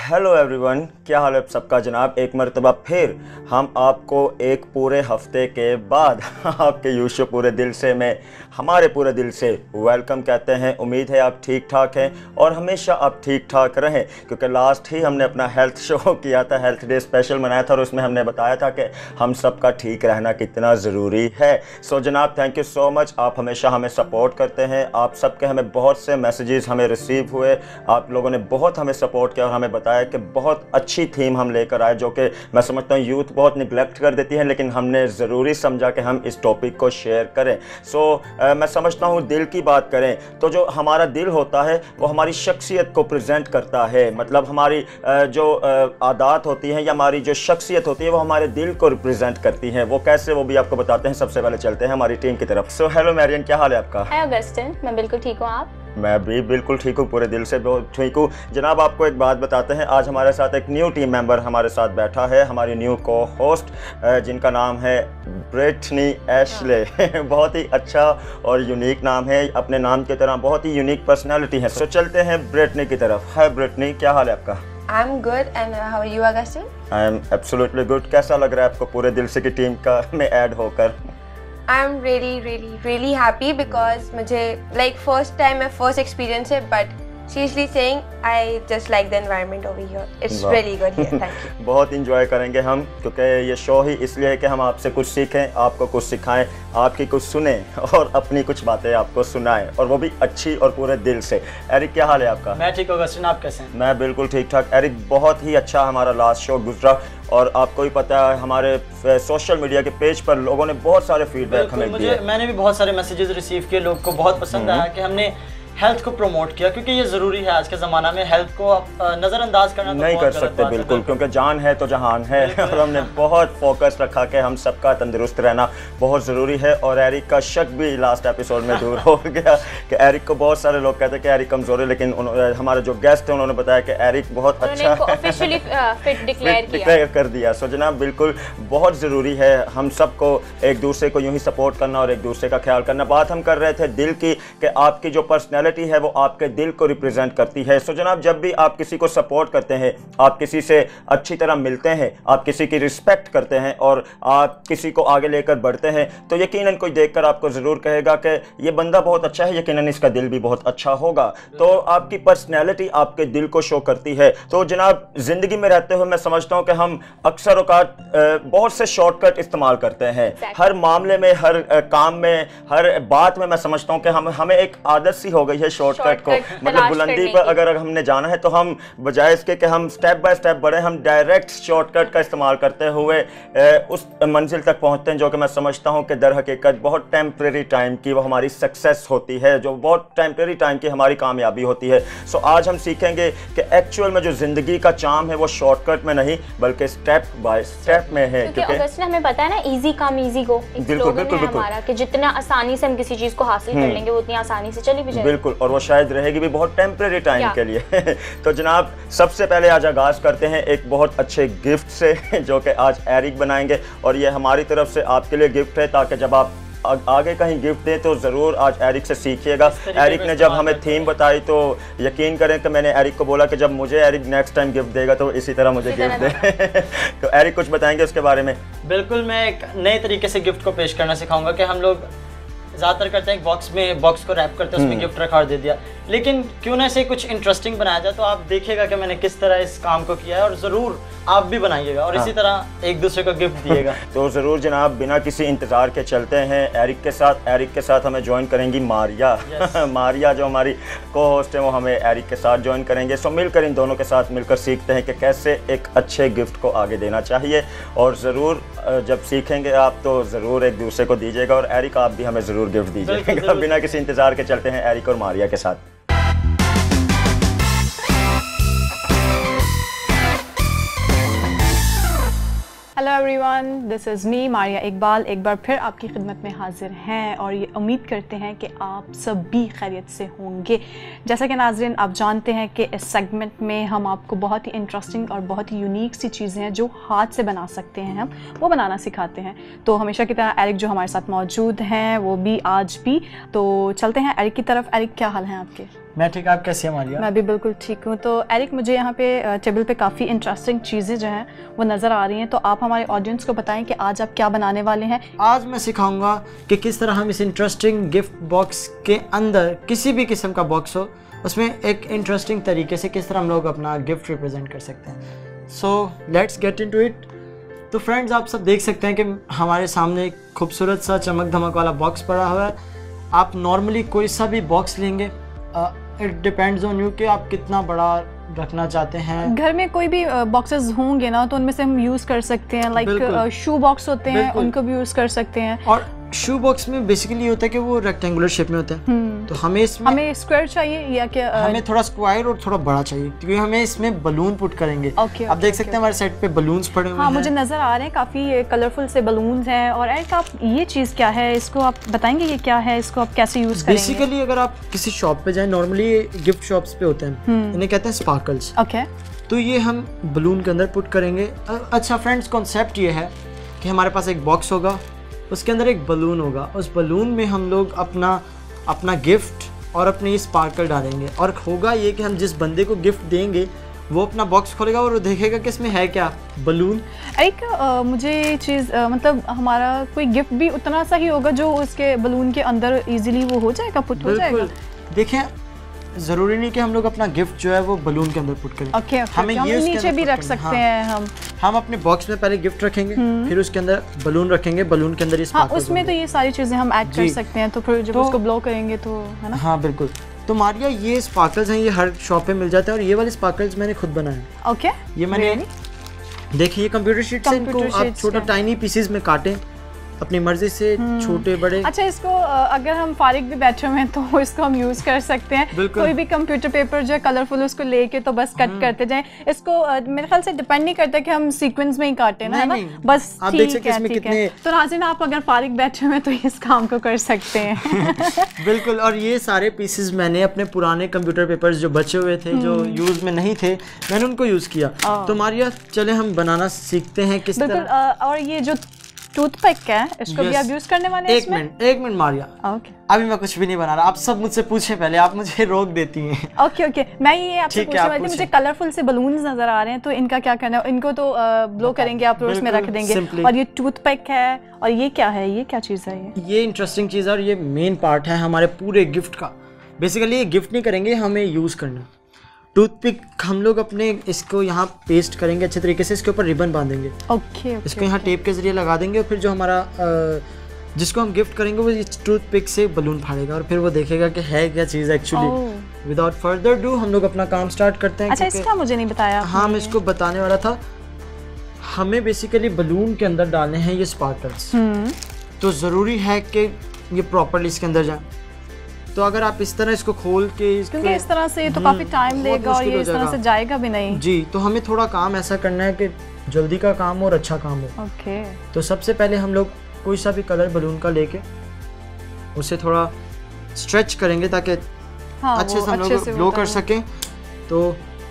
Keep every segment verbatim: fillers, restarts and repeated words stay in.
Hello everyone, क्या हाल है सबका जनाब। एक मरतबा फिर हम आपको एक पूरे हफ्ते के बाद आपके यूशो पूरे दिल से में हमारे पूरे दिल से वेलकम कहते हैं। उम्मीद है आप ठीक ठाक हैं और हमेशा आप ठीक ठाक रहें, क्योंकि लास्ट ही हमने अपना हेल्थ शो किया था, हेल्थ डे स्पेशल मनाया था और उसमें हमने बताया था कि हम सबका ठीक रहना कितना ज़रूरी है। सो जनाब थैंक यू सो मच, आप हमेशा हमें सपोर्ट करते हैं। आप सबके हमें बहुत से मैसेजेस हमें रिसीव हुए, आप लोगों ने बहुत हमें सपोर्ट किया और हमें बताया कि बहुत अच्छी थीम हम लेकर आए, जो कि मैं समझता हूँ यूथ बहुत निगलेक्ट कर देती है, लेकिन हमने ज़रूरी समझा कि हम इस टॉपिक को शेयर करें। सो so, मैं समझता हूँ दिल की बात करें तो जो हमारा दिल होता है वो हमारी शख्सियत को प्रेजेंट करता है। मतलब हमारी जो आदत होती हैं या हमारी जो शख्सियत होती है वो हमारे दिल को रिप्रेजेंट करती हैं। वो कैसे, वो भी आपको बताते हैं। सबसे पहले चलते हैं हमारी टीम की तरफ। सो हेलो मैरियन, क्या हाल है आपका? हाय ऑगस्टिन, मैं बिल्कुल ठीक हूँ। आप? मैं भी बिल्कुल ठीक हूँ, पूरे दिल से बहुत ठीक हूँ। जनाब आपको एक बात बताते हैं, आज हमारे साथ एक न्यू टीम मेंबर हमारे साथ बैठा है, हमारी न्यू को होस्ट जिनका नाम है ब्रिटनी एशले। बहुत ही अच्छा और यूनिक नाम है, अपने नाम की तरह बहुत ही यूनिक पर्सनैलिटी है। सो चलते हैं ब्रिटनी की तरफ। हाय ब्रिटनी, क्या हाल है आपका? I'm good and how are you, Augustine? I am absolutely good. कैसा लग रहा है आपको पूरे दिल से की टीम का में ऐड होकर? I'm really, really, really happy because मुझे like first time my first experience है, but seriously saying I just like the environment over here. It's really good here. Thank you. बहुत इंजॉय करेंगे हम, क्योंकि ये शो ही इसलिए है कि हम आपसे कुछ सीखें, आपको कुछ सिखाएं, आपकी कुछ सुने और अपनी कुछ बातें आपको सुनाएं, और वो भी अच्छी और पूरे दिल से। एरिक, क्या हाल है आपका? मैं ठीक हूँ ऑगस्टिन, आप कैसे हैं? मैं बिल्कुल ठीक ठाक। एरिक, बहुत ही अच्छा हमारा लास्ट शो गुजरा और आपको ही पता है हमारे सोशल मीडिया के पेज पर लोगों ने बहुत सारे फीडबैक हमें दिए। मैंने भी बहुत सारे मैसेजेस रिसीव किए, लोग को बहुत पसंद आया कि हमने हेल्थ को प्रमोट किया, क्योंकि ये ज़रूरी है आज के ज़माना में। हेल्थ को नज़रअंदाज करना तो नहीं कर सकते बिल्कुल, क्योंकि जान है तो जहान है। और हमने बहुत फोकस रखा कि हम सबका तंदुरुस्त रहना बहुत ज़रूरी है। और एरिक का शक भी लास्ट एपिसोड में दूर हो गया कि एरिक को बहुत सारे लोग कहते हैं कि एरिक कमज़ोर है, लेकिन हमारे जो गेस्ट हैं उन्होंने बताया कि एरिक बहुत अच्छा ऑफिशियली फिट डिक्लेयर कर दिया। सो जनाब बिल्कुल बहुत ज़रूरी है हम सबको एक दूसरे को यूँ ही सपोर्ट करना और एक दूसरे का ख्याल करना। बात हम कर रहे थे दिल की, कि आपकी जो पर्सनैलिटी है वो आपके दिल को रिप्रेजेंट करती है। सो जनाब जब भी आप किसी को सपोर्ट करते हैं, आप किसी से अच्छी तरह मिलते हैं, आप किसी की रिस्पेक्ट करते हैं और आप किसी को आगे लेकर बढ़ते हैं, तो यकीनन कोई देखकर आपको ज़रूर कहेगा कि ये बंदा बहुत अच्छा है, यकीनन इसका दिल भी बहुत अच्छा होगा। तो आपकी पर्सनैलिटी आपके दिल को शो करती है। तो जनाब ज़िंदगी में रहते हुए मैं समझता हूँ कि हम अक्सर औकात बहुत से शॉर्टकट इस्तेमाल करते हैं हर मामले में, हर काम में, हर बात में। मैं समझता हूँ कि हम हमें एक आदत सी हो गई है शॉर्टकट को, मतलब बुलंदी पर अगर हमने जाना है तो हम बजाय इसके कि हम स्टेप बाय स्टेप बढ़े, हम डायरेक्ट शॉर्टकट का इस्तेमाल करते हुए उस मंजिल तक पहुंचते हैं, जो कि मैं समझता हूं कि दर हकीकत बहुत टेम्परेरी टाइम की वो हमारी सक्सेस होती है, जो बहुत टेम्परेरी टाइम की हमारी कामयाबी होती है। सो आज हम सीखेंगे कि एक्चुअल में जो ज़िंदगी का चार्म है वो शॉर्टकट में नहीं बल्कि स्टेप बाय स्टेप में है। क्योंकि हमें पता है ना, इजी काम इजी गो। बिल्कुल बिल्कुल बिल्कुल, कि जितना आसानी से हम किसी चीज़ को हासिल कर लेंगे वो उतनी आसानी से चली भी जाएगी। बिल्कुल, और वो शायद रहेगी भी बहुत टेम्परेरी टाइम के लिए। तो जनाब सबसे पहले आज आगाज़ करते हैं एक बहुत अच्छे गिफ्ट से, जो कि आज एरिक बनाएंगे, और ये हमारी तरफ से आपके लिए गिफ्ट है, ताकि जब आप आगे कहीं गिफ्ट दें तो ज़रूर आज एरिक से सीखिएगा। एरिक ने जब हमें थीम बताई तो यकीन करें कि मैंने एरिक को बोला कि जब मुझे एरिक नेक्स्ट टाइम गिफ्ट देगा तो इसी तरह मुझे गिफ्ट दे। तो एरिक कुछ बताएंगे उसके बारे में? बिल्कुल, मैं एक नए तरीके से गिफ्ट को पेश करना सिखाऊंगा कि हम लोग ज़्यादातर करते हैं एक बॉक्स में बॉक्स को रैप करते हैं, उसमें गिफ्ट रखा और दे दिया, लेकिन क्यों ना इसे कुछ इंटरेस्टिंग बनाया जाए। तो आप देखिएगा कि मैंने किस तरह इस काम को किया है और ज़रूर आप भी बनाइएगा और हाँ। इसी तरह एक दूसरे को गिफ्ट दिएगा। तो ज़रूर जनाब बिना किसी इंतज़ार के चलते हैं एरिक के साथ। एरिक के साथ हमें ज्वाइन करेंगी मारिया। मारिया जो हमारी को होस्ट है वो हमें एरिक के साथ ज्वाइन करेंगे। सो मिलकर इन दोनों के साथ मिलकर सीखते हैं कि कैसे एक अच्छे गिफ्ट को आगे देना चाहिए, और ज़रूर जब सीखेंगे आप तो ज़रूर एक दूसरे को दीजिएगा, और एरिक आप भी हमें ज़रूर गिफ्ट दीजिएगा। बिना किसी इंतज़ार के चलते हैं एरिक और मारिया के साथ। Hello everyone, this is me Maria Iqbal, एक बार फिर आपकी खिदमत में हाजिर हैं और ये उम्मीद करते हैं कि आप सब भी खैरियत से होंगे। जैसा कि नाज़रीन आप जानते हैं कि इस सेगमेंट में हम आपको बहुत ही इंटरेस्टिंग और बहुत ही यूनिक सी चीज़ें हैं जो हाथ से बना सकते हैं, हम वो बनाना सिखाते हैं। तो हमेशा की तरह एरिक जो हमारे साथ मौजूद हैं वो भी आज भी। तो चलते हैं एरिक की तरफ। एरिक, क्या हाल है आपके? मैं ठीक, आप कैसे हैं मारिया? मैं भी बिल्कुल ठीक हूँ। तो एरिक, मुझे यहाँ पे टेबल पे काफ़ी इंटरेस्टिंग चीज़ें जो हैं वो नज़र आ रही हैं, तो आप हमारे ऑडियंस को बताएं कि आज आप क्या बनाने वाले हैं। आज मैं सिखाऊंगा कि किस तरह हम इस इंटरेस्टिंग गिफ्ट बॉक्स के अंदर, किसी भी किस्म का बॉक्स हो, उसमें एक इंटरेस्टिंग तरीके से किस तरह हम लोग अपना गिफ्ट रिप्रेजेंट कर सकते हैं। So let's get into it. तो फ्रेंड्स, आप सब देख सकते हैं कि हमारे सामने एक खूबसूरत सा चमक धमक वाला बॉक्स पड़ा हुआ है। आप नॉर्मली कोई सा भी बॉक्स लेंगे, इट डिपेंड्स ऑन यू कि आप कितना बड़ा रखना चाहते हैं। घर में कोई भी बॉक्सेस होंगे ना, तो उनमें से हम यूज़ कर सकते हैं। लाइक शू बॉक्स होते हैं, उनको भी यूज़ कर सकते हैं। और शू बॉक्स में बेसिकली होता है कि वो रेक्टेंगुलर शेप में होते हैं, तो हमें इसमें हमें स्क्वायर चाहिए या क्या? हमें थोड़ा स्क्वायर और थोड़ा बड़ा चाहिए, क्योंकि हमें इसमें बलून पुट करेंगे। okay, आप okay, देख सकते okay, हैं हमारे सेट पे बलून्स पड़े हुए हाँ, हैं। मुझे नज़र आ रहे हैं काफ़ी कलरफुल से बलून्स हैं। और एक आप ये चीज़ क्या है, इसको आप बताएंगे ये क्या है, इसको आप कैसे यूज़ करेंगे? बेसिकली अगर आप किसी शॉप पे जाएं, नॉर्मली गिफ्ट शॉप्स पे होते हैं, इन्हें कहते हैं स्पार्कल्स। ओके, तो ये हम बलून के अंदर पुट करेंगे। अच्छा फ्रेंड्स, कॉन्सेप्ट ये है कि हमारे पास एक बॉक्स होगा, उसके अंदर एक बलून होगा, उस बलून में हम लोग अपना अपना गिफ्ट और अपनी स्पार्कल डालेंगे। और होगा ये कि हम जिस बंदे को गिफ्ट देंगे वो अपना बॉक्स खोलेगा और वो देखेगा कि इसमें है क्या, बलून। एक आ, मुझे ये चीज़ मतलब हमारा कोई गिफ्ट भी उतना सा ही होगा जो उसके बलून के अंदर इजीली वो हो जाएगा, पुट हो जाएगा। देखें, ज़रूरी नहीं कि हम लोग अपना गिफ्ट जो है वो बलून के अंदर पुट करें। okay, okay, हमें okay, ये हम नीचे भी रख सकते हाँ, हैं। हम हम अपने बॉक्स में पहले गिफ्ट रखेंगे, फिर उसके अंदर बलून रखेंगे, बलून के अंदर ये हाँ, उसमें तो ये सारी चीज़ें हम ऐड कर सकते हैं। तो फिर जब तो, उसको ब्लो करेंगे तो है ना। हाँ बिल्कुल। तो मारिया, ये स्पार्कल्स हैं, ये हर शॉप पे मिल जाते हैं, और ये वाले स्पार्कल्स मैंने खुद बनाए हैं। ओके, ये मैंने देखिए, ये कंप्यूटर शीट से इनको आप छोटा टाइनी पीसेस में काटें अपनी मर्जी से, छोटे बड़े। अच्छा, इसको अगर हम फारिग भी बैठे हुए हैं तो इसको हम यूज कर सकते हैं। कोई भी कंप्यूटर पेपर जो है कलरफुल, उसको लेके तो बस कट करते जाएं। इसको मेरे ख्याल से डिपेंड नहीं करता कि हम सीक्वेंस में ही काटे ना, है ना, बस आप देख सकते हैं इसमें कितने। तो नाज़रीन, आप अगर फारिग बैठे हुए हैं तो इस काम को कर सकते हैं। बिल्कुल। और ये सारे पीसेस मैंने अपने पुराने कंप्यूटर पेपर्स जो बचे हुए थे, जो यूज में नहीं थे, मैंने उनको यूज किया। तो मारिया, चले हम बनाना सीखते हैं किस तरह। और ये जो टूथपिक है, इसको भी आप यूज करने वाले हैं? एक मिनट एक मिनट मारिया, ओके, अभी मैं कुछ भी नहीं बना रहा, आप सब मुझसे पूछे पहले, आप मुझे रोक देती हैं। ओके ओके, मैं ये आपसे पूछने वाली थी, मुझे कलरफुल से बलून्स नजर आ रहे हैं, तो इनका क्या करना है? इनको तो ब्लो करेंगे आप, रोज में रख देंगे। और ये टूथपिक है, और ये क्या है, ये क्या चीज़ है? ये ये इंटरेस्टिंग चीज़ है और ये मेन पार्ट है हमारे पूरे गिफ्ट का। बेसिकली ये गिफ्ट नहीं करेंगे, हमें यूज़ करना। टूथपिक हम लोग अपने इसको यहाँ पेस्ट करेंगे अच्छे तरीके से, इसके ऊपर रिबन बांधेंगे। ओके, okay, इसको यहाँ टेप के जरिए लगा देंगे, और फिर जो हमारा जिसको हम गिफ्ट करेंगे वो इस टूथपिक से बलून फाड़ेगा, और फिर वो देखेगा कि है क्या चीज़ एक्चुअली। विदाउट फर्दर डू हम लोग अपना काम स्टार्ट करते हैं। अच्छा, इसका मुझे नहीं बताया। हाँ, मैं इसको बताने वाला था। हमें बेसिकली बलून के अंदर डालने हैं ये स्पार्कल्स, तो ज़रूरी है कि ये प्रॉपरली इसके अंदर जाए। तो अगर आप इस तरह इसको खोल के, क्योंकि इस तरह से तो काफी टाइम लेगा और ये इस तरह से जाएगा भी नहीं जी, तो हमें थोड़ा काम ऐसा करना है कि जल्दी का काम हो और अच्छा काम हो। ओके, तो सबसे पहले हम लोग कोई सा भी कलर बलून का लेके उसे थोड़ा स्ट्रेच करेंगे ताकि हाँ, अच्छे से हम लोग ब्लो कर सकें। तो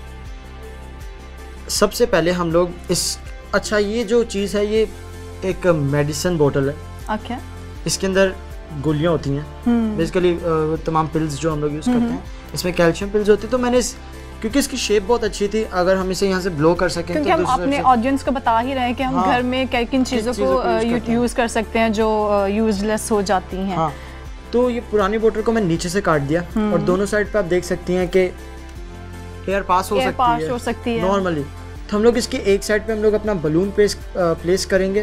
सबसे पहले हम लोग इस, अच्छा ये जो चीज़ है ये एक मेडिसिन बोतल है। ओके, इसके अंदर गोलियां होती हैं, बेसिकली तमाम पिल्स जो हम लोग यूज़ करते हैं, इसमें कैल्शियम पिल्स होती है। तो मैंने इस, क्योंकि इसकी शेप बहुत अच्छी थी, अगर हम इसे यहाँ से ब्लो कर सकें, क्योंकि तो हम अपने ऑडियंस को बता ही रहे हैं कि हम हाँ, घर में किन चीज़ों को यूज़ कर सकते हैं जो यूजलेस हो जाती हैं। हाँ, तो ये पुरानी बोतल को मैं नीचे से काट दिया, और दोनों साइड पे आप देख सकती हैं कि एयर पास हो सकती है, हो सकती है नॉर्मली। तो हम लोग इसकी एक साइड पे हम लोग अपना बलून पेस प्लेस करेंगे।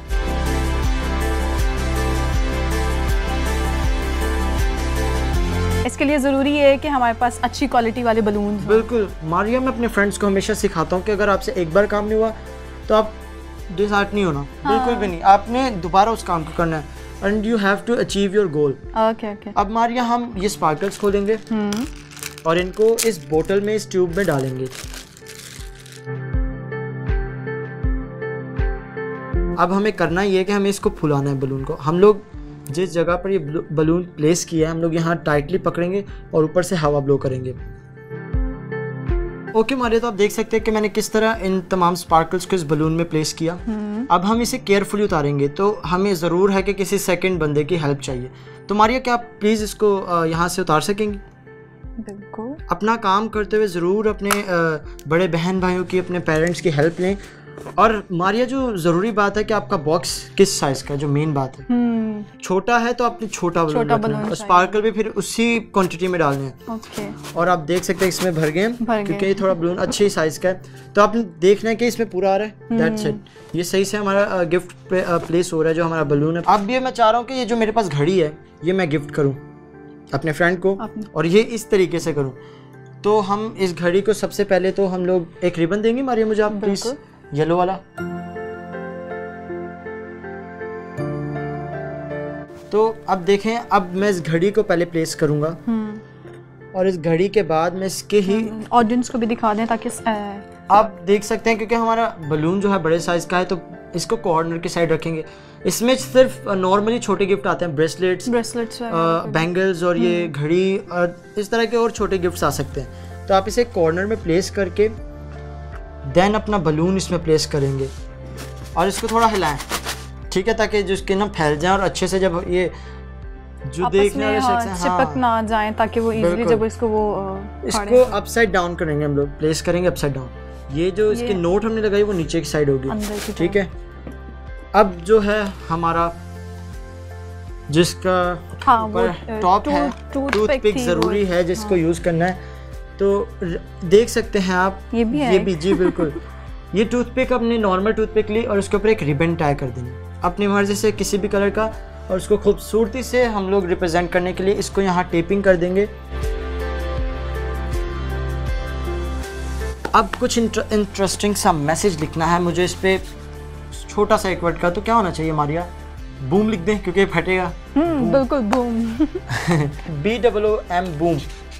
इसके लिए ज़रूरी है कि हमारे पास अच्छी क्वालिटी वाले बलून। बिल्कुल मारिया, मैं अपने फ्रेंड्स को हमेशा सिखाता हूँ कि अगर आपसे एक बार काम नहीं हुआ तो आप डिसहार्ट नहीं होना। हाँ। बिल्कुल भी नहीं, आपने दोबारा उस काम को करना है, and you have to achieve your goal. Okay okay. अब मारिया, हम ये स्पार्कल्स खोलेंगे और इनको इस बोतल में, इस ट्यूब में डालेंगे। अब हमें करना ये है कि हमें इसको फुलाना है बलून को। हम लोग जिस जगह पर ये बलून प्लेस किया है, हम लोग यहाँ टाइटली पकड़ेंगे और ऊपर से हवा ब्लो करेंगे। ओके मारिया, तो आप देख सकते हैं कि मैंने किस तरह इन तमाम स्पार्कल्स को इस बलून में प्लेस किया। अब हम इसे केयरफुली उतारेंगे, तो हमें ज़रूर है कि किसी सेकंड बंदे की हेल्प चाहिए। तो मारिया, क्या आप प्लीज़ इसको यहाँ से उतार सकेंगी? बिल्कुल। अपना काम करते हुए ज़रूर अपने अ, बड़े बहन भाइयों की, अपने पेरेंट्स की हेल्प लें। और मारिया, जो ज़रूरी बात है कि आपका बॉक्स किस साइज़ का है, जो मेन बात है। हम्म छोटा है तो आपने छोटा बलून छोटा रखना है, बलून और चाहिए। स्पार्कल भी फिर उसी क्वांटिटी में डालने हैं। ओके। और आप देख सकते हैं इसमें भर गए हैं, भर गए। क्योंकि ये थोड़ा बलून अच्छे साइज़ का है, तो आपने देखना है कि इसमें पूरा आ रहा है। That's it. ये सही से हमारा गिफ्ट पे प्लेस हो रहा है जो हमारा बलून है। अब ये मैं चाह रहा हूँ कि ये जो मेरे पास घड़ी है ये मैं गिफ्ट करूँ अपने फ्रेंड को, अपने- और ये इस तरीके से करूँ। तो हम इस घड़ी को सबसे पहले तो हम लोग एक रिबन देंगे। मारिया, मुझे आप प्लीज़ येलो वाला। तो अब देखें, अब मैं इस घड़ी को पहले प्लेस करूँगा, और इस घड़ी के बाद मैं इसके ही ऑडियंस को भी दिखा दें ताकि अ, आप देख सकते हैं, क्योंकि हमारा बलून जो है बड़े साइज़ का है, तो इसको कॉर्नर की साइड रखेंगे। इसमें सिर्फ नॉर्मली छोटे गिफ्ट आते हैं, ब्रेसलेट्स, ब्रेसलेट्स बैंगल्स और ये घड़ी और इस तरह के और छोटे गिफ्ट्स आ सकते हैं। तो आप इसे कॉर्नर में प्लेस करके देन अपना बलून इसमें प्लेस करेंगे और इसको थोड़ा हिलाएं, ठीक है, ताकि जो इसके ना फैल जाए और अच्छे से जब ये जो देखने वाले शख्स हैं, चिपक हाँ, ना जाए, ताकि वो इजीली बिल्कुल। जब इसको वो अ, इसको अपसाइड डाउन करेंगे, हम लोग प्लेस करेंगे अपसाइड डाउन। ये जो इसकी नोट हमने लगाई वो नीचे की साइड होगी, अंदर की ठीक है। अब जो है हमारा जिसका हाँ, वो, ऊपर अ, टॉप है, टूथ- टूथपिक टूथपिक थी ज़रूरी वो। है जिसको यूज़ करना है। तो र- देख सकते हैं आप, ये भी है ये एक। भी, जी बिल्कुल। ये टूथपिक अपनी नॉर्मल टूथपिक ली और उसके ऊपर एक रिबन टाई कर देंगे अपनी मर्ज़ी से किसी भी कलर का, और उसको खूबसूरती से हम लोग रिप्रेजेंट करने के लिए इसको यहाँ टेपिंग कर देंगे। अब कुछ इंटरेस्टिंग सा मैसेज लिखना है मुझे इस पे, छोटा सा एक वर्ड का, तो क्या होना चाहिए मारिया? बूम लिख दें क्योंकि फटेगा। हम्म बिल्कुल, boom. B double O M, boom.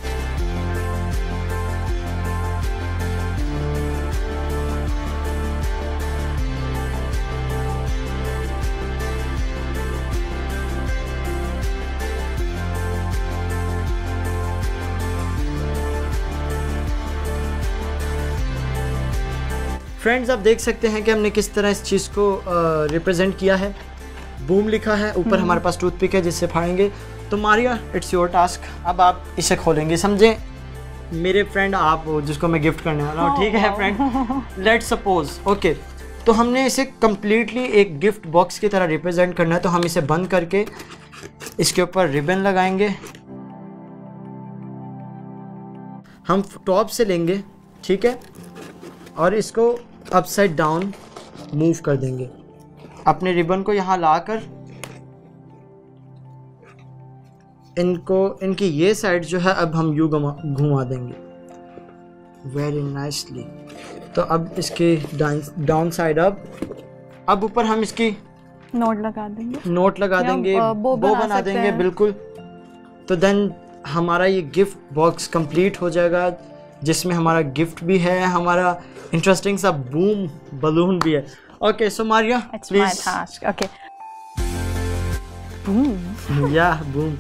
Friends, आप देख सकते हैं कि हमने किस तरह इस चीज़ को रिप्रेजेंट किया है। बूम लिखा है, ऊपर हमारे पास टूथपिक है जिससे फाड़ेंगे। तो मारिया, इट्स योर टास्क। अब आप इसे खोलेंगे, समझे मेरे फ्रेंड आप हो जिसको मैं गिफ्ट करने वाला हूँ, ठीक है फ्रेंड। लेट्स सपोज, ओके, तो हमने इसे कम्प्लीटली एक गिफ्ट बॉक्स की तरह रिप्रेजेंट करना है। तो हम इसे बंद करके इसके ऊपर रिबन लगाएंगे, हम टॉप से लेंगे, ठीक है, और इसको अपसाइड डाउन मूव कर देंगे। अपने रिबन को यहाँ लाकर इनको, इनकी ये साइड जो है अब हम यूँ घुमा देंगे वेरी नाइसली। तो अब इसके डाउन साइड अब अब ऊपर हम इसकी नोट लगा देंगे, नोट लगा या, देंगे, अ, बो बो बना बना सकते देंगे, हैं। बिल्कुल। तो देन हमारा ये गिफ्ट बॉक्स कंप्लीट हो जाएगा, जिसमें हमारा गिफ्ट भी है, हमारा इंटरेस्टिंग सा बूम बलून भी है। Okay, so Maria it's my please. Task. Okay, या बूम,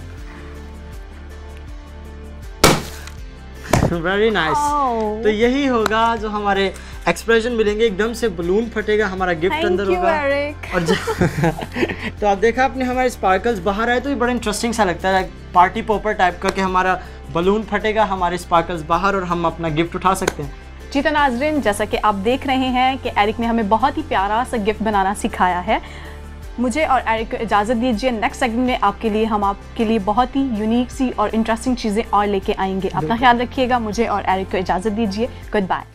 वेरी नाइस। Oh. तो यही होगा जो हमारे एक्सप्रेशन मिलेंगे, एकदम से बलून फटेगा, हमारा गिफ्ट थैंक अंदर यू होगा। एरिक। और ज- तो आप देखा आपने हमारे स्पार्कल्स बाहर आए, तो ये बड़ा इंटरेस्टिंग सा लगता है, पार्टी पॉपर टाइप का, कि हमारा बलून फटेगा, हमारे स्पार्कल्स बाहर, और हम अपना गिफ्ट उठा सकते हैं। जी तो नाज़रीन, जैसा कि आप देख रहे हैं कि एरिक ने हमें बहुत ही प्यारा सा गिफ्ट बनाना सिखाया है। मुझे और एरिक को इजाज़त दीजिए। नेक्स्ट सेगमेंट में आपके लिए हम आपके लिए बहुत ही यूनिक सी और इंटरेस्टिंग चीज़ें और लेके आएंगे। अपना ख्याल रखिएगा। मुझे और एरिक को इजाज़त दीजिए। Good bye.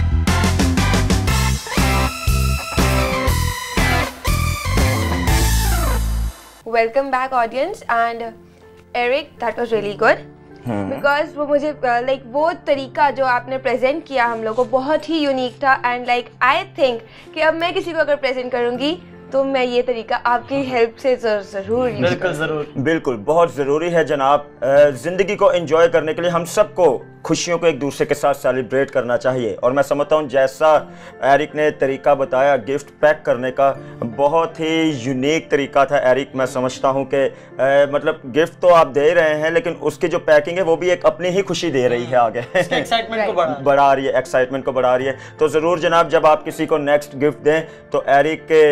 Welcome back audience, and Eric, that was really good. Because वो मुझे लाइक uh, वो तरीका जो आपने प्रेजेंट किया हम लोग को बहुत ही यूनिक था। एंड लाइक आई थिंक कि अब मैं किसी को अगर प्रेजेंट करूँगी तो मैं ये तरीका आपकी हेल्प से ज़रूर यूज़ बिल्कुल ज़रूर। बिल्कुल बहुत ज़रूरी है जनाब। अ, ज़िंदगी को एंजॉय करने के लिए हम सबको खुशियों को एक दूसरे के साथ सेलिब्रेट करना चाहिए। और मैं समझता हूँ जैसा एरिक ने तरीका बताया गिफ्ट पैक करने का, बहुत ही यूनिक तरीका था एरिक। मैं समझता हूँ कि मतलब गिफ्ट तो आप दे रहे हैं, लेकिन उसकी जो पैकिंग है वो भी एक अपनी ही खुशी दे रही है आगे, एक्साइटमेंट को बढ़ा बढ़ा रही है, एक्साइटमेंट को बढ़ा रही है। तो ज़रूर जनाब, जब आप किसी को नेक्स्ट गिफ्ट दें तो एरिक के इस थीम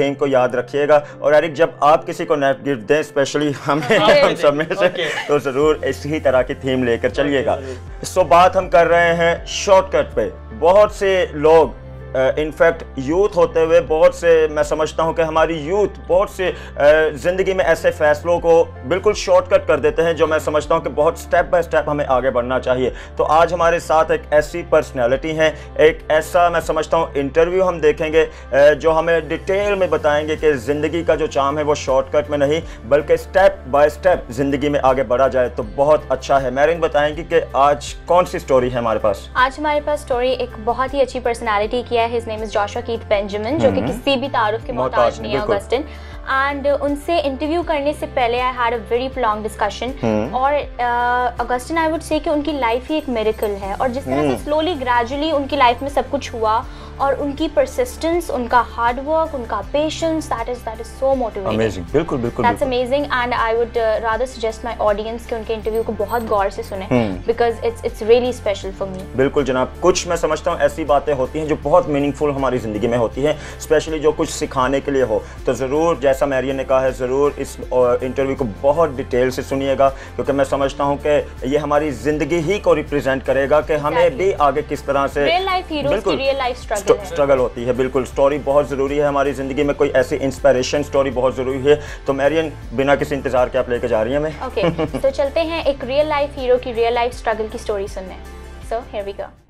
थीम को याद रखिएगा। और एरिक, जब आप किसी को नेट गिफ्ट दें, स्पेशली हमें हम सब में से, तो ज़रूर इसी तरह की थीम लेकर चलिएगा। सो बात हम कर रहे हैं शॉर्टकट पे। बहुत से लोग इनफैक्ट uh, यूथ होते हुए बहुत से, मैं समझता हूं कि हमारी यूथ बहुत से uh, ज़िंदगी में ऐसे फैसलों को बिल्कुल शॉर्टकट कर देते हैं, जो मैं समझता हूं कि बहुत स्टेप बाय स्टेप हमें आगे बढ़ना चाहिए। तो आज हमारे साथ एक ऐसी पर्सनैलिटी है, एक ऐसा मैं समझता हूं इंटरव्यू हम देखेंगे uh, जो हमें डिटेल में बताएंगे कि ज़िंदगी का जो चाम है वो शॉर्टकट में नहीं बल्कि स्टेप बाय स्टेप ज़िंदगी में आगे बढ़ा जाए, तो बहुत अच्छा है। मैरिन बताएंगी कि आज कौन सी स्टोरी है हमारे पास? आज हमारे पास स्टोरी एक बहुत ही अच्छी पर्सनैलिटी की है। His name is Joshua Keith Benjamin, जो कि किसी भी तारुफ के मोहताज नहीं है ऑगस्टिन। एंड उनसे इंटरव्यू करने से पहले I had a very long discussion, और ऑगस्टिन आई वुड से कि उनकी लाइफ ही एक मिरेकल है, और जिस तरह से स्लोली ग्रेजुअली उनकी लाइफ में सब कुछ हुआ, और उनकी परसिस्टेंस, उनका हार्ड वर्क, उनका patience, that is that is so motivating. Amazing, बिल्कुल बिल्कुल that's amazing. And I would rather suggest my audience कि उनके इंटरव्यू को बहुत गौर से सुने, because it's it's really special for me. बिल्कुल जनाब, कुछ मैं समझता हूँ ऐसी बातें होती हैं जो बहुत मीनिंगफुल हमारी ज़िंदगी में होती हैं, स्पेशली जो कुछ सिखाने के लिए हो। तो ज़रूर, जैसा मैरियन ने कहा है, ज़रूर इस इंटरव्यू को बहुत डिटेल से सुनिएगा, क्योंकि मैं समझता हूँ कि ये हमारी ज़िंदगी ही को रिप्रेजेंट करेगा कि हमें भी आगे किस तरह से रियल लाइफ हीरोज़ की रियल लाइफ स्ट्रगल स्ट्रगल होती है। बिल्कुल, स्टोरी बहुत ज़रूरी है हमारी ज़िंदगी में, कोई ऐसी इंस्पिरेशन स्टोरी बहुत ज़रूरी है। तो मैरियन, बिना किसी इंतज़ार के आप लेके जा रही हैं हमें। ओके okay, तो चलते हैं एक रियल लाइफ हीरो की रियल लाइफ स्ट्रगल की स्टोरी सुनने। So here we go.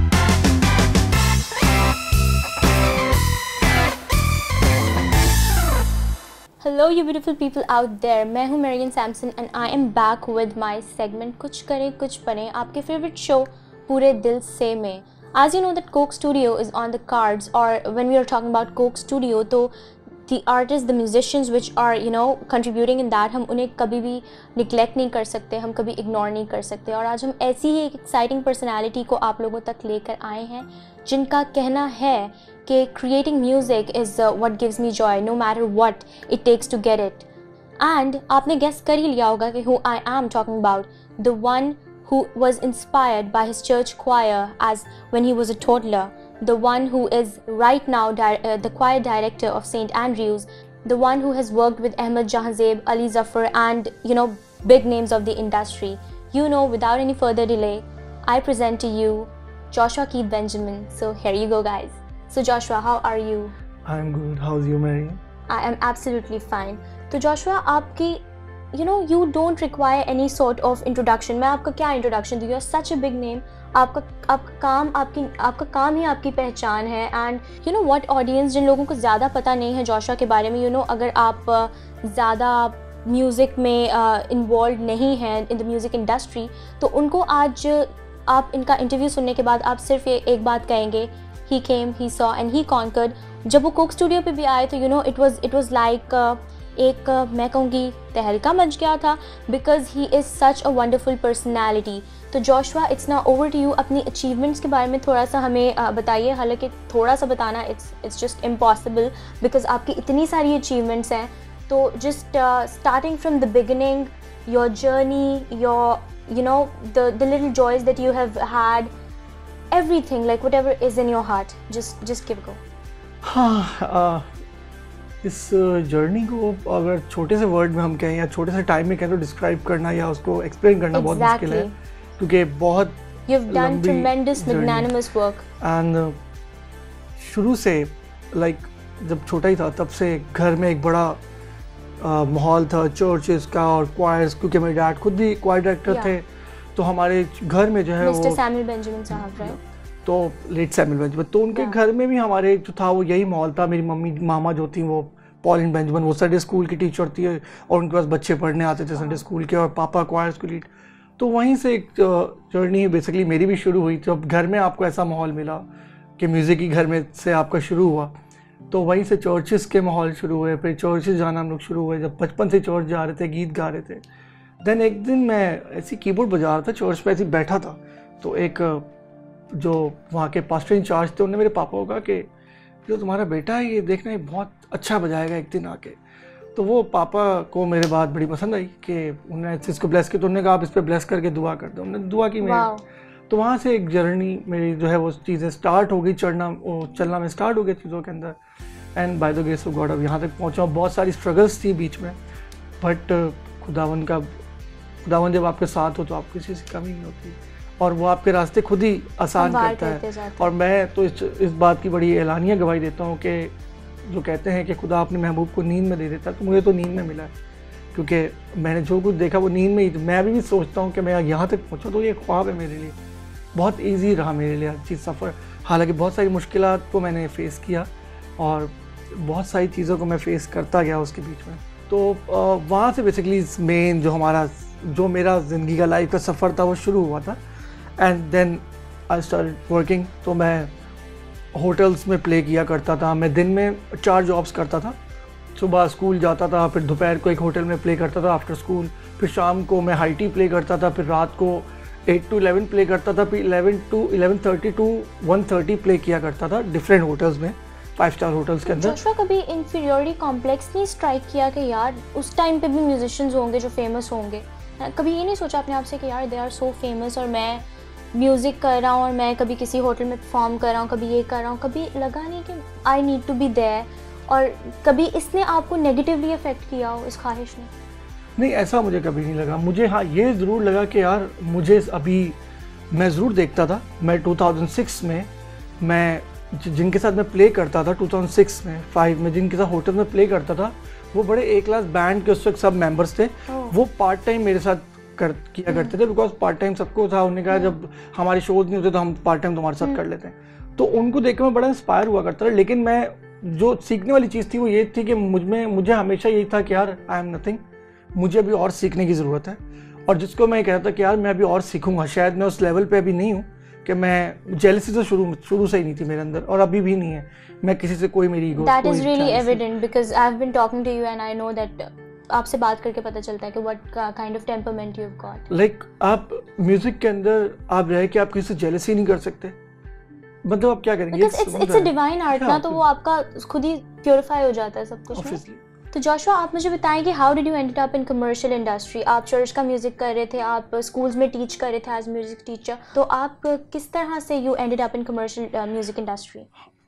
Hello you beautiful people out there, मैं हूँ Marian Samson and I am back with my segment कुछ करें कुछ बने, आपके फेवरेट शो पूरे दिल से में। As you know that Coke Studio is on the cards, or when we are talking about Coke Studio, तो the artists, the musicians which are you know contributing in that, हम उन्हें कभी भी neglect नहीं कर सकते, हम कभी ignore नहीं कर सकते। और आज हम ऐसी ही एक exciting personality को आप लोगों तक लेकर आए हैं, जिनका कहना है कि creating music is uh, what gives me joy, no matter what it takes to get it. And आपने guess कर ही लिया होगा कि who I am talking about, the one who was inspired by his church choir as when he was a toddler, the one who is right now uh, the choir director of Saint Andrews, the one who has worked with Ahmed Jahazeb, Ali Zafar, and you know big names of the industry. You know, without any further delay, I present to you Joshua Keith Benjamin. So here you go, guys. So Joshua, how are you? I'm good. How's you, Mary? I am absolutely fine. तो Joshua, आपकी you know you don't require any sort of introduction. मैं आपका क्या introduction दूँ? You're such a big name. आपका आपका काम आपकी आपका काम ही आपकी पहचान है। and you know what, audience, जिन लोगों को ज़्यादा पता नहीं है जोशुआ के बारे में, you know अगर आप ज़्यादा म्यूज़िक में इन्वॉल्व uh, नहीं हैं इन द म्यूज़िक इंडस्ट्री, तो उनको आज आप इनका इंटरव्यू सुनने के बाद आप सिर्फ ये एक बात कहेंगे, he came, he saw and he conquered। जब वो कोक स्टूडियो पे भी आए तो you know it was it was like एक uh, मैं कहूँगी तहलका मच गया था, because he is such a wonderful personality. तो Joshua, it's now over to you. अपनी अचीवमेंट्स के बारे में थोड़ा सा हमें uh, बताइए। हालांकि थोड़ा सा बताना it's it's just impossible, because आपकी इतनी सारी अचीवमेंट्स हैं। तो just starting from the beginning, your journey, your you know the the little joys that you have had, everything, like whatever is in your heart, just just give a go. हाँ, इस journey को अगर छोटे से word में हम कहें या छोटे से टाइम में कहें तो डिस्क्राइब करना या उसको एक्सप्लेन करना बहुत मुश्किल है, क्योंकि बहुत You've done tremendous magnanimous work. and शुरू से लाइक जब छोटा ही था तब से घर में एक बड़ा माहौल था चर्चेस का और क्वायर्स, क्योंकि मेरे डैड खुद भी क्वायर डायरेक्टर थे, तो हमारे घर में जो है वो मिस्टर सैमुअल बेंजामिन साहब, राइट? तो लेट सैमुअल बेंजामिन, तो उनके घर में भी हमारे जो था वो यही माहौल था। मेरी मम्मी मामा जो थी वो पॉलिन बेंजामिन, वो संडे स्कूल की टीचर थी और उनके पास बच्चे पढ़ने आते थे संडे स्कूल के, और पापा क्वायर स्कूल लीड। तो वहीं से एक जर्नी बेसिकली मेरी भी शुरू हुई। जब घर में आपको ऐसा माहौल मिला कि म्यूज़िक ही घर में से आपका शुरू हुआ, तो वहीं से चर्चेस के माहौल शुरू हुए, फिर चर्चेस जाना हम लोग शुरू हुए। जब बचपन से चर्च जा रहे थे, गीत गा रहे थे। देन एक दिन मैं ऐसी कीबोर्ड बजा रहा था, चर्च पे ऐसे बैठा था, तो एक जो वहाँ के पास्टर इंचार्ज थे उन्होंने मेरे पापा को कहा कि जो तुम्हारा बेटा है ये देखना, ये बहुत अच्छा बजाएगा एक दिन आके। तो वो पापा को मेरे बात बड़ी पसंद आई कि उन्होंने इसको ब्लेस किया, तो उन्होंने कहा आप इस पर ब्लेस करके दुआ कर दो। उन्होंने दुआ की मेरी, तो वहाँ से एक जर्नी मेरी जो है वो चीज़ें स्टार्ट हो गई, चढ़ना वो चलना में स्टार्ट हो गई चीज़ों के अंदर। And by the grace of God अब यहाँ तक पहुँचा हूँ। बहुत सारी स्ट्रगल्स थी बीच में, बट खुदावन का खुदावन जब आपके साथ हो तो आपको किसी से कमी नहीं होती और वो आपके रास्ते खुद ही आसान करता है। और मैं तो इस इस बात की बड़ी एलानिया गवाही देता हूँ कि जो कहते हैं कि खुदा अपने महबूब को नींद में दे देता, तो मुझे तो नींद में मिला है, क्योंकि मैंने जो कुछ देखा वो नींद में ही। मैं अभी भी सोचता हूँ कि मैं यहाँ तक पहुँचा तो ये ख्वाब है मेरे लिए। बहुत ईजी रहा मेरे लिए हर चीज़ सफ़र, हालांकि बहुत सारी मुश्किलात को मैंने फ़ेस किया और बहुत सारी चीज़ों को मैं फ़ेस करता गया उसके बीच में। तो वहाँ से बेसिकली मेन जो हमारा जो मेरा ज़िंदगी का लाइफ का सफ़र था वो शुरू हुआ था। And then I started working. तो मैं होटल्स में प्ले किया करता था। मैं दिन में चार जॉब्स करता था। सुबह स्कूल जाता था, फिर दोपहर को एक होटल में प्ले करता था आफ्टर स्कूल, फिर शाम को मैं हाई टी प्ले करता था, फिर रात को एट टू इलेवन प्ले करता था, फिर eleven to eleven thirty to one thirty play किया करता था डिफरेंट होटल्स में, फाइव स्टार होटल्स के अंदर। जोशुआ कभी इन्फीरियरिटी कॉम्प्लेक्स नहीं स्ट्राइक किया कि यार उस टाइम पे भी म्यूजिशियंस होंगे जो फेमस होंगे? कभी ये नहीं सोचा अपने आप से कि यार दे आर सो फेमस और मैं म्यूज़िक कर रहा हूँ और मैं कभी किसी होटल में परफॉर्म कर रहा हूँ, कभी ये कर रहा हूँ, कभी लगा नहीं कि I need to be there? और कभी इसने आपको नेगेटिवली अफेक्ट किया हो इस ख्वाहिश ने? नहीं, ऐसा मुझे कभी नहीं लगा। मुझे हाँ ये ज़रूर लगा कि यार मुझे अभी मैं ज़रूर देखता था। मैं टू थाउज़ेंड सिक्स में मैं जिनके साथ मैं प्ले करता था, टू थाउज़ेंड सिक्स में फाइव में जिनके साथ होटल में प्ले करता था, वो बड़े ए क्लास बैंड के उस वक्त सब मेंबर्स थे। वो पार्ट टाइम मेरे साथ कर किया करते थे, बिकॉज पार्ट टाइम सबको था। उन्होंने कहा जब हमारे शोज नहीं होते तो हम पार्ट टाइम तुम्हारे साथ कर लेते हैं। तो उनको देख के मैं बड़ा इंस्पायर हुआ करता था। लेकिन मैं जो सीखने वाली चीज़ थी वो ये थी कि मुझ में मुझे हमेशा यही था कि यार आई एम नथिंग, मुझे अभी और सीखने की ज़रूरत है। और जिसको मैं कहता था कि यार मैं अभी और सीखूंगा, शायद मैं उस लेवल पे अभी नहीं हूँ कि मैं जेलसी तो शुरू शुरू से ही नहीं थी मेरे अंदर और अभी भी नहीं है। मैं किसी से कोई मेरी ego that is really evident because I have been talking to you and I know that आपसे बात करके पता चलता है कि what kind of temperament you have got. Like आप म्यूजिक के अंदर आप रह के आप किसी से जेलसी नहीं कर सकते, मतलब आप क्या करेंगे? It's it's a divine art ना, तो वो आपका खुद ही प्योरीफाई हो जाता है सब कुछ ना। तो जोशुआ आप मुझे बताएं कि how did you ended up in commercial industry? आप चर्च का म्यूजिक कर रहे थे, आप स्कूल्स में टीच कर रहे थे एज म्यूजिक टीचर, तो आप किस तरह से you ended up in commercial music industry?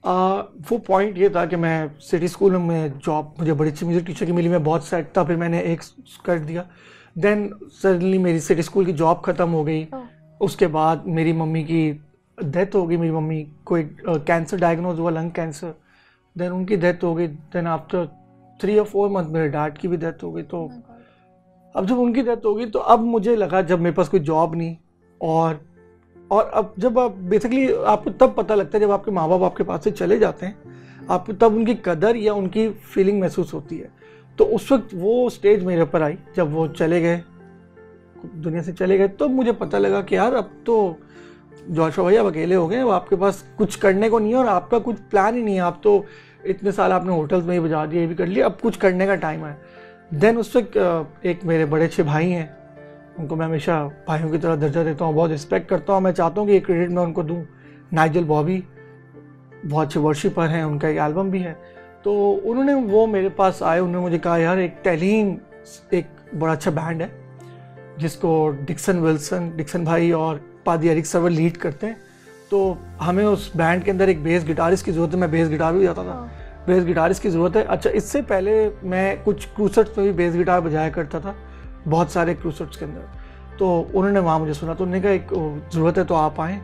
वो पॉइंट ये था कि मैं सिटी स्कूल में जॉब मुझे बड़ी अच्छी म्यूजिक टीचर की मिली, मैं बहुत सेट था, फिर मैंने एक कर दिया। देन सडनली मेरी सिटी स्कूल की जॉब ख़त्म हो गई। oh. उसके बाद मेरी मम्मी की डेथ हो गई। मेरी मम्मी को एक कैंसर डायग्नोज हुआ, लंग कैंसर। देन उनकी डेथ हो गई। देन आफ्टर थ्री और फोर मंथ मेरे डैड की भी डेथ हो गई। तो oh अब जब उनकी डेथ हो गई तो अब मुझे लगा, जब मेरे पास कोई जॉब नहीं, और और अब जब आप बेसिकली आपको तब पता लगता है जब आपके माँ बाप आपके पास से चले जाते हैं, आपको तब उनकी कदर या उनकी फीलिंग महसूस होती है। तो उस वक्त वो स्टेज मेरे ऊपर आई जब वो चले गए, दुनिया से चले गए, तो मुझे पता लगा कि यार अब तो जोशुआ भाई अब अकेले हो गए, अब आपके पास कुछ करने को नहीं है और आपका कुछ प्लान ही नहीं है। आप तो इतने साल आपने होटल्स में ही बजा दिया, ये भी कर लिया, अब कुछ करने का टाइम है। देन उस वक्त एक मेरे बड़े अच्छे भाई हैं, उनको मैं हमेशा भाइयों की तरह दर्जा देता हूँ, बहुत रिस्पेक्ट करता हूँ। मैं चाहता हूँ कि ये क्रेडिट मैं उनको दूँ। नाइजल बॉबी बहुत अच्छे वर्शिपर हैं, उनका एक एल्बम भी है। तो उन्होंने वो मेरे पास आए, उन्होंने मुझे कहा यार एक टेलीन एक बड़ा अच्छा बैंड है जिसको डिक्सन विल्सन डिक्सन भाई और पादी एरिक सर्वर लीड करते हैं, तो हमें उस बैंड के अंदर एक बेस गिटारिस्ट की ज़रूरत है। मैं बेस गिटार भी जाता था, बेस गिटारिस्ट की ज़रूरत है। अच्छा, इससे पहले मैं कुछ क्रूसेट्स में भी बेस गिटार बजाया करता था, बहुत सारे क्रूसेट्स के अंदर। तो उन्होंने वहाँ मुझे सुना, तो उन्होंने कहा एक ज़रूरत है तो आप आएँ,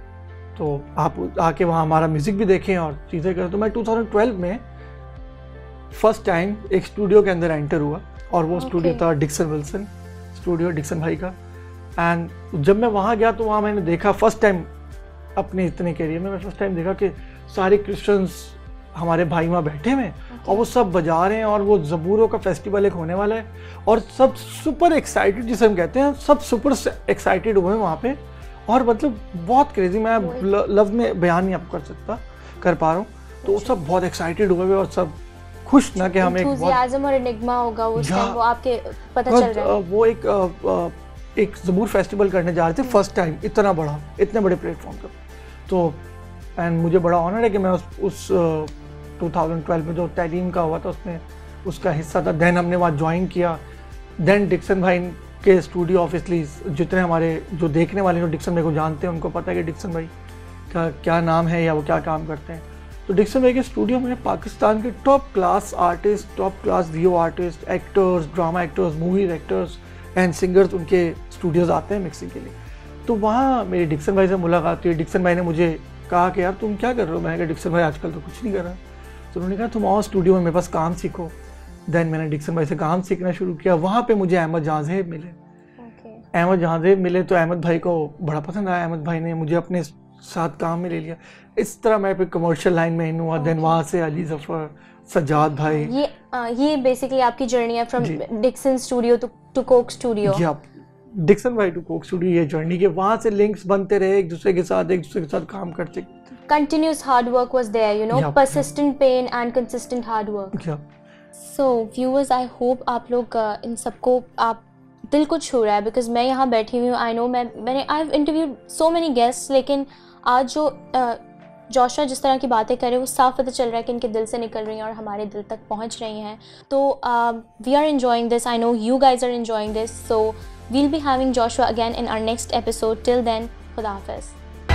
तो आप आके वहाँ हमारा म्यूज़िक भी देखें और चीज़ें करें। तो मैं टू थाउज़ेंड ट्वेल्व में फर्स्ट टाइम एक स्टूडियो के अंदर एंटर हुआ और वो okay. स्टूडियो था डिक्सन विल्सन स्टूडियो, डिक्सन भाई का। एंड जब मैं वहाँ गया तो वहाँ मैंने देखा फर्स्ट टाइम अपने इतने कैरियर में, मैं फर्स्ट टाइम देखा कि सारे क्रिश्चियंस हमारे भाई वहाँ बैठे हुए okay. और वो सब बजा रहे हैं और वो ज़बूरों का फेस्टिवल एक होने वाला है और सब सुपर एक्साइटेड, जिसे हम कहते हैं, सब सुपर एक्साइटेड हुए हैं वहाँ पे। और मतलब बहुत क्रेजी, मैं लफ्ज़ में बयान नहीं आपको कर सकता कर पा रहा हूँ। तो सब बहुत एक्साइटेड हुए और सब खुश ना कि हमें एक बहुत और एनिग्मा होगा उस टाइम, वो आपके पता चल रहा है। वो एक एक ज़बूर फेस्टिवल करने जा रहे थे फर्स्ट टाइम, इतना बड़ा, इतने बड़े प्लेटफॉर्म पर। तो एंड मुझे बड़ा ऑनर है कि मैं उस उस टू थाउज़ेंड ट्वेल्व में जो टेलीन का हुआ था उसमें उसका हिस्सा था। देन हमने वहाँ ज्वाइन किया। देन डिक्सन भाई के स्टूडियो, ऑब्वियसली जितने हमारे जो देखने वाले जो डिक्सन भाई को जानते हैं उनको पता है कि डिक्सन भाई का क्या नाम है या वो क्या काम करते हैं। तो डिक्सन भाई के स्टूडियो में पाकिस्तान के top class artist, top class video artist, actors, drama actors, movie actors and singers उनके स्टूडियोज़ आते हैं मिक्सिंग के लिए। तो वहाँ मेरी डिक्सन भाई से मुलाकात हुई। डिक्सन भाई ने मुझे कहा कि यार तुम क्या कर रहे हो? मैंने कहा डिक्सन भाई आजकल तो कुछ नहीं कर रहा। तो उन्होंने कहा तुम आओ स्टूडियो में, मेरे पास काम सीखो। देन मैंने डिक्सन भाई से काम सीखना शुरू किया। वहाँ पे मुझे अहमद जहांजेब मिले। okay. अहमद जहांजेब मिले तो अहमद भाई को बड़ा पसंद आया। अहमद भाई ने मुझे अपने साथ काम में ले लिया। इस तरह मैं फिर कमर्शियल लाइन में इन हुआ। देन वहाँ से अली जफर, सज्जाद भाई। ये आ, ये बेसिकली आपकी जर्नी है from Dixon studio to to Coke studio. या डिक्सन भाई टू कोक स्टूडियो ये जर्नी के वहाँ से लिंक्स बनते रहे एक दूसरे के साथ, एक दूसरे के साथ काम करते। Continuous hard work was there, you know, yeah. persistent pain and consistent hard work. Yeah. So viewers, I hope आप लोग uh, इन सबको आप दिल को छू रहा है, because मैं यहाँ बैठी हुई हूँ। I know मैं मैंने I've interviewed so many guests, लेकिन आज जो जोशुआ uh, जिस तरह की बातें कर रहे हैं वो साफ पता चल रहा है कि इनके दिल से निकल रही हैं और हमारे दिल तक पहुँच रही हैं। तो we are enjoying this. I know you guys are enjoying this. So we'll be having Joshua again in our next episode. Till then, Khuda Hafiz.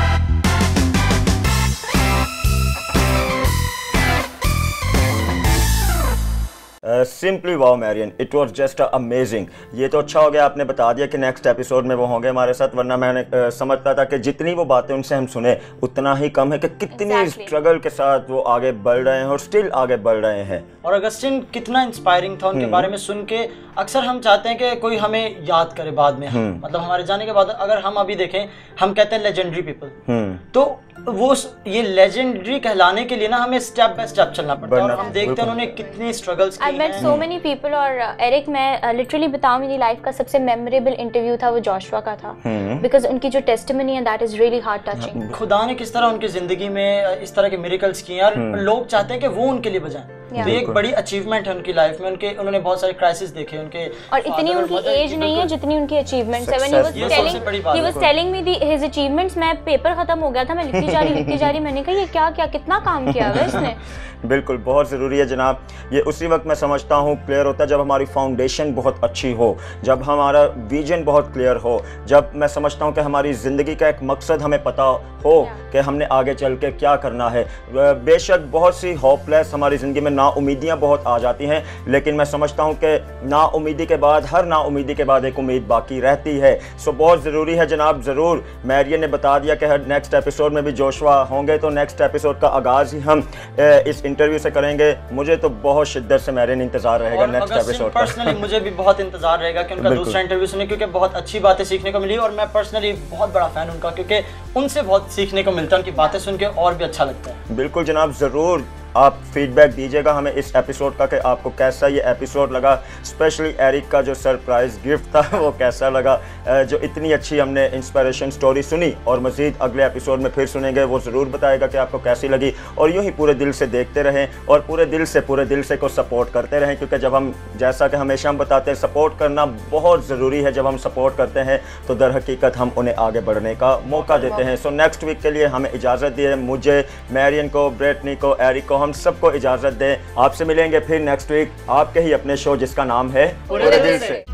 Simply wow Marian, it was just amazing. ये तो अच्छा हो गया आपने बता दिया कि next episode में वो होंगे हमारे साथ, वरना मैंने uh, समझता था कि जितनी वो बातें उनसे हम सुने उतना ही कम है कि कितनी स्ट्रगल के साथ वो आगे बढ़ रहे हैं और स्टिल आगे बढ़ रहे हैं। और अगस्टिन कितना इंस्पायरिंग था उनके बारे में सुन के। अक्सर हम चाहते हैं कि कोई हमें याद करे बाद में, मतलब हमारे जाने के बाद। अगर हम अभी देखें, हम कहते हैं लेजेंडरी पीपल, तो वो ये लेजेंडरी कहलाने के लिए ना हमें स्टेप बाय स्टेप चलना पड़ता है। और हम देखते हैं उन्होंने कितनी स्ट्रगल्स की हैं। I met so many people। और एरिक, मैं लिटरली बताऊं, मेरी लाइफ का सबसे मेमोरेबल इंटरव्यू था वो जोशुआ का था, बिकॉज उनकी जो टेस्टिमनी है that is really heart touching. खुदा ने किस तरह उनकी जिंदगी में इस तरह के मिरेकल्स किए और लोग चाहते हैं कि वो उनके लिए बजाएं। तो ये एक बड़ी अचीवमेंट है उनकी लाइफ में। उनके उन्होंने बहुत सारे क्राइसिस देखे उनके, और इतनी उनकी एज नहीं है जितनी उनकी अचीवमेंट्स है। When he was telling he was telling me his achievements, मैं पेपर खत्म हो गया था, मैं लिखती जा रही लिखती जा रही मैंने कहा ये क्या क्या कितना काम किया है इसने। बिल्कुल, बहुत ज़रूरी है जनाब। ये उसी वक्त मैं समझता हूँ क्लियर होता है जब हमारी फाउंडेशन बहुत अच्छी हो, जब हमारा विजन बहुत क्लियर हो, जब मैं समझता हूँ कि हमारी ज़िंदगी का एक मकसद हमें पता हो कि हमने आगे चल के क्या करना है। बेशक बहुत सी होपलेस हमारी ज़िंदगी में नाउमीदियाँ बहुत आ जाती हैं, लेकिन मैं समझता हूँ कि नाउमीदी के बाद, हर नाउमीदी के बाद एक उम्मीद बाकी रहती है। सो बहुत ज़रूरी है जनाब। ज़रूर मैरियन ने बता दिया कि हर नेक्स्ट एपिसोड में भी जोशुआ होंगे, तो नेक्स्ट एपिसोड का आगाज़ ही हम इस इंटरव्यू से करेंगे। मुझे तो बहुत शिद्दत से मैरियन इंतजार रहेगा नेक्स्ट एपिसोड का। पर्सनली मुझे भी बहुत इंतजार रहेगा कि उनका दूसरा इंटरव्यू सुने, क्योंकि बहुत अच्छी बातें सीखने को मिली और मैं पर्सनली बहुत बड़ा फैन उनका, क्योंकि उनसे बहुत सीखने को मिलता है। उनकी बातें सुन के और भी अच्छा लगता है। बिल्कुल जनाब, ज़रूर आप फीडबैक दीजिएगा हमें इस एपिसोड का कि आपको कैसा ये एपिसोड लगा। स्पेशली एरिक का जो सरप्राइज़ गिफ्ट था वो कैसा लगा, जो इतनी अच्छी हमने इंस्पिरेशन स्टोरी सुनी और मज़ीद अगले एपिसोड में फिर सुनेंगे, वो ज़रूर बताएगा कि आपको कैसी लगी। और यूँ ही पूरे दिल से देखते रहें और पूरे दिल से पूरे दिल से को सपोर्ट करते रहें, क्योंकि जब हम, जैसा कि हमेशा हम बताते हैं, सपोर्ट करना बहुत ज़रूरी है। जब हम सपोर्ट करते हैं तो दर हकीकत हम उन्हें आगे बढ़ने का मौका देते हैं। सो नेक्स्ट वीक के लिए हमें इजाज़त दिए, मुझे, मैरियन को, ब्रेटनी को, एरिक को, हम सबको इजाज़त दें। आपसे मिलेंगे फिर नेक्स्ट वीक आपके ही अपने शो जिसका नाम है पूरे दिल से।